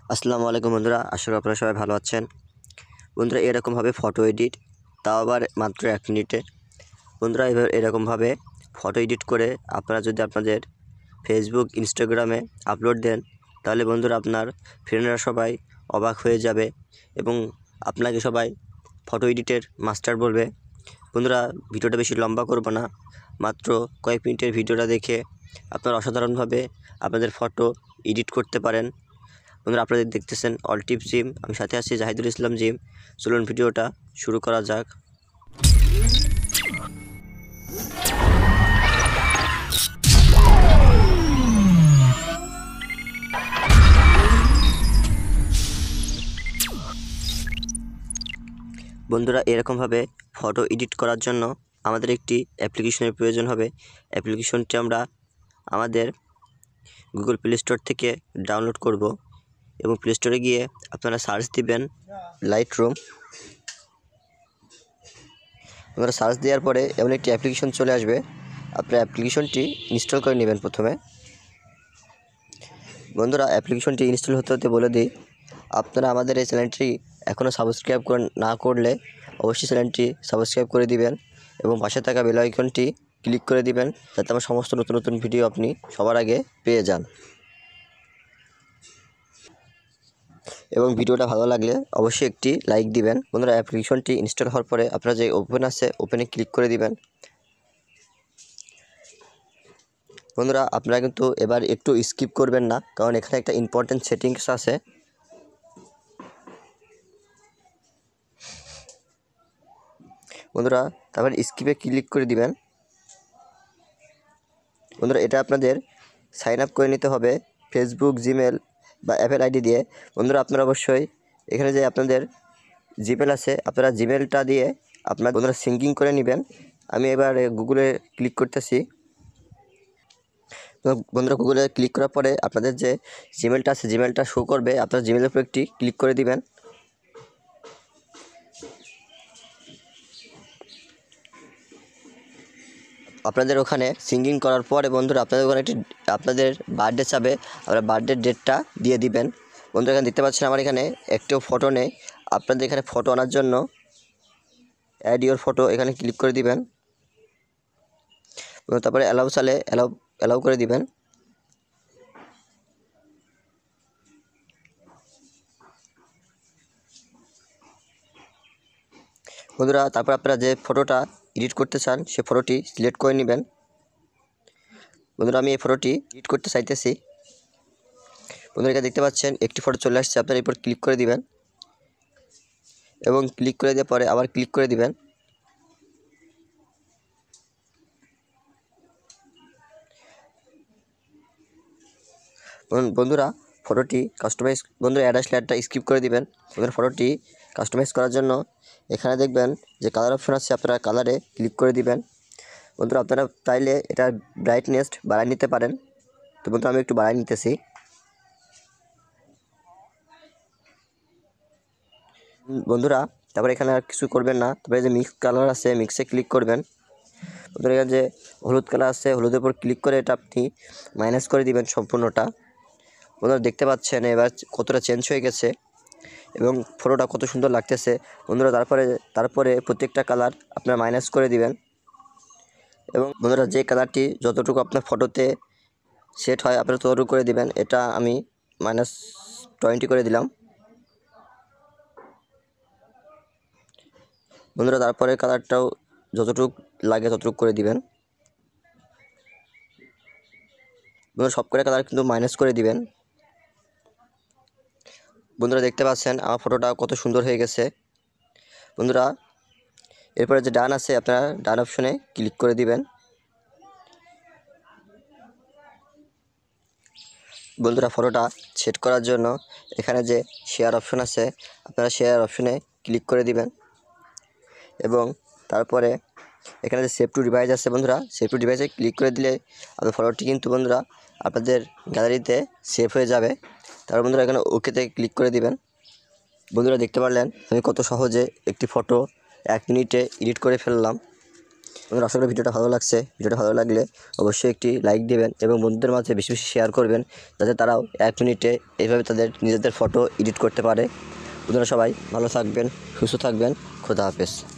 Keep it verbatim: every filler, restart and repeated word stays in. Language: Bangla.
আসসালামু আলাইকুম বন্ধুরা, আশা করি আপনারা সবাই ভালো আছেন। বন্ধুরা, এরকমভাবে ফটো এডিট, তাও আবার মাত্র এক মিনিটে। বন্ধুরা, এবার এরকমভাবে ফটো এডিট করে আপনারা যদি আপনাদের ফেসবুক, ইনস্টাগ্রামে আপলোড দেন, তাহলে বন্ধুরা আপনার ফ্রেন্ডরা সবাই অবাক হয়ে যাবে এবং আপনাকে সবাই ফটো এডিটের মাস্টার বলবে। বন্ধুরা, ভিডিওটা বেশি লম্বা করব না, মাত্র কয়েক মিনিটের ভিডিওটা দেখে আপনারা অসাধারণভাবে আপনাদের ফটো এডিট করতে পারেন। বন্ধুরা, আপনাদের দেখতেছেন অল টিপ জিম, আমি সাথে আছি জাহিদুল ইসলাম জিম। চলুন ভিডিওটা শুরু করা যাক। বন্ধুরা, এরকমভাবে ফটো এডিট করার জন্য আমাদের একটি অ্যাপ্লিকেশনের প্রয়োজন হবে। অ্যাপ্লিকেশনটি আমরা আমাদের গুগল প্লে স্টোর থেকে ডাউনলোড করব এবং প্লে স্টোরে গিয়ে আপনারা সার্চ দিবেন লাইটরুম। আপনারা সার্চ দেওয়ার পরে এমন একটি অ্যাপ্লিকেশন চলে আসবে। আপনার অ্যাপ্লিকেশনটি ইনস্টল করে নেবেন প্রথমে। বন্ধুরা, অ্যাপ্লিকেশনটি ইনস্টল হতে হতে বলে দিই, আপনারা আমাদের এই চ্যানেলটি এখনও সাবস্ক্রাইব না করলে অবশ্যই চ্যানেলটি সাবস্ক্রাইব করে দিবেন এবং পাশে থাকা বেল আইকনটি ক্লিক করে দিবেন, যাতে আমার সমস্ত নতুন নতুন ভিডিও আপনি সবার আগে পেয়ে যান। এবং ভিডিওটা ভালো লাগলে অবশ্যই একটি লাইক দিবেন। বন্ধুরা, অ্যাপ্লিকেশনটি ইনস্টল হওয়ার পরে আপনারা যে ওপেন আছে ওপেনে ক্লিক করে দিবেন। বন্ধুরা, আপনারা কিন্তু এবার একটু স্কিপ করবেন না, কারণ এখানে একটা ইম্পর্টেন্ট সেটিংস আছে। বন্ধুরা, তারপর স্কিপে ক্লিক করে দিবেন। বন্ধুরা, এটা আপনাদের সাইন আপ করে নিতে হবে ফেসবুক, জিমেল বা অ্যাপেল আইডি দিয়ে। বন্ধুরা, আপনারা অবশ্যই এখানে যে আপনাদের জিমেল আছে, আপনারা জিমেলটা দিয়ে আপনার বন্ধুরা সিঙ্কিং করে নেবেন। আমি এবার গুগলে ক্লিক করতেছি। বন্ধুরা, গুগলে ক্লিক করার পরে আপনাদের যে জিমেলটা আছে জিমেলটা শো করবে। আপনার জিমেলের উপর একটি ক্লিক করে দিবেন। আপনাদের ওখানে সিঙ্কিং করার পরে বন্ধুরা আপনাদের ওখানে একটি আপনাদের বার্থডে চাবে, আপনার বার্থডে ডেটটা দিয়ে দিবেন। বন্ধুরা, এখানে দেখতে পাচ্ছেন আমার এখানে একটিও ফটো নেই। আপনাদের এখানে ফটো আনার জন্য অ্যাড ইওর ফটো এখানে ক্লিক করে দিবেন। তারপরে অ্যালাউ চালে অ্যালাউ অ্যালাউ করে দিবেন। বন্ধুরা, তারপর আপনারা যে ফটোটা এডিট করতে চান সে ফটোটি সিলেক্ট করে নেবেন। বন্ধুরা, আমি এই ফটোটি এডিট করতে চাইতেছি। বন্ধুরা, এখানে দেখতে পাচ্ছেন একটি ফটো চলে আসছে। আপনারা এরপর ক্লিক করে দিবেন এবং ক্লিক করে দেওয়ার পরে আবার ক্লিক করে দিবেন। বন্ধুরা, ফটোটি কাস্টমাইজ বন্ধুরা অ্যাড আসলে অ্যাডটা স্কিপ করে দিবেন। বন্ধুরা, ফটোটি কাস্টমাইজ করার জন্য এখানে দেখবেন যে কালার অপশন আছে, আপনারা কালারে ক্লিক করে দিবেন। বন্ধুরা, আপনারা চাইলে এটার ব্রাইটনেস বাড়ায় নিতে পারেন। তো বন্ধুরা, আমি একটু বাড়ায় নিতেছি। বন্ধুরা, তারপরে এখানে আর কিছু করবেন না, তারপরে যে মিক্স কালার আছে মিক্সে ক্লিক করবেন। বন্ধুরা, এখানে যে হলুদ কালার আছে হলুদের উপর ক্লিক করে এটা আপনি মাইনাস করে দিবেন সম্পূর্ণটা। বন্ধুরা, দেখতে পাচ্ছেন এবার কতটা চেঞ্জ হয়ে গেছে এবং ফটোটা কত সুন্দর লাগতেছে। বন্ধুরা, তারপরে তারপরে প্রত্যেকটা কালার আপনারা মাইনাস করে দিবেন এবং বন্ধুরা যে কালারটি যতটুকু আপনার ফটোতে সেট হয় আপনারা ততটুকু করে দিবেন। এটা আমি মাইনাস টোয়েন্টি করে দিলাম। বন্ধুরা, তারপরে কালারটাও যতটুকু লাগে ততটুকু করে দিবেন। বন্ধুরা, সব করে কালার কিন্তু মাইনাস করে দিবেন। বন্ধুরা, দেখতে পাচ্ছেন আমার ফটোটা কত সুন্দর হয়ে গেছে। বন্ধুরা, এরপরে যে ডান আছে আপনারা ডান অপশনে ক্লিক করে দিবেন। বন্ধুরা, ফটোটা সেট করার জন্য এখানে যে শেয়ার অপশন আছে আপনারা শেয়ার অপশনে ক্লিক করে দিবেন এবং তারপরে এখানে যে সেভ টু ডিভাইস আছে বন্ধুরা সেভ টু ডিভাইসে ক্লিক করে দিলে আপনার ফটোটি কিন্তু বন্ধুরা আপনাদের গ্যালারিতে সেভ হয়ে যাবে। তারপর বন্ধুরা এখানে ওকেতে ক্লিক করে দিবেন। বন্ধুরা, দেখতে পারলেন আমি কত সহজে একটি ফটো এক মিনিটে এডিট করে ফেললাম। বন্ধুরা আশা করি ভিডিওটা ভালো লাগছে। ভিডিওটা ভালো লাগলে অবশ্যই একটি লাইক দেবেন এবং বন্ধুদের মাঝে বেশি বেশি শেয়ার করবেন, যাতে তারাও এক মিনিটে এইভাবে তাদের নিজেদের ফটো এডিট করতে পারে। বন্ধুরা সবাই ভালো থাকবেন, সুস্থ থাকবেন। খোদা হাফেজ।